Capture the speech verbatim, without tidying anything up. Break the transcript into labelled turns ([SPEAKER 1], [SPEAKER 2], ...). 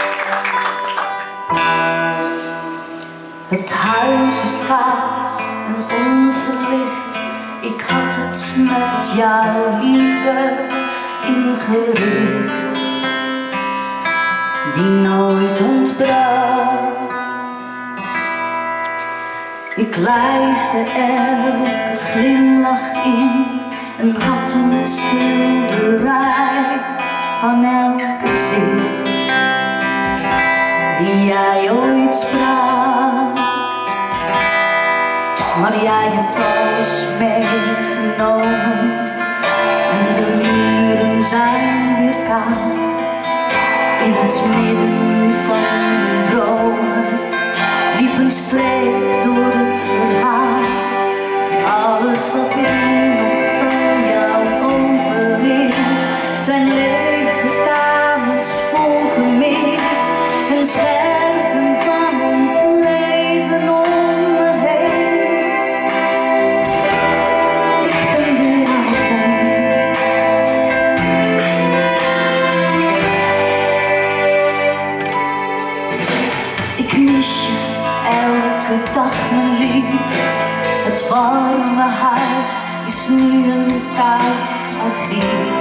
[SPEAKER 1] Het huis is gaaf en onverlicht. Ik had het met jouw liefde ingericht, die nooit ontbrak. Ik lijste elke glimlach in en had een schilderij van elk gezicht die jij ooit sprak. Maar jij hebt alles meegenomen en de muren zijn weer kaal. In het midden van mijn dromen liep een streep door het verhaal. Alles wat er nog van jou over is, zijn lege kamers vol gemis en scherven van ons leven om me heen. Ik ben weer alleen. Ik mis je elke dag, mijn lief. Het warme huis is nu een koud archief.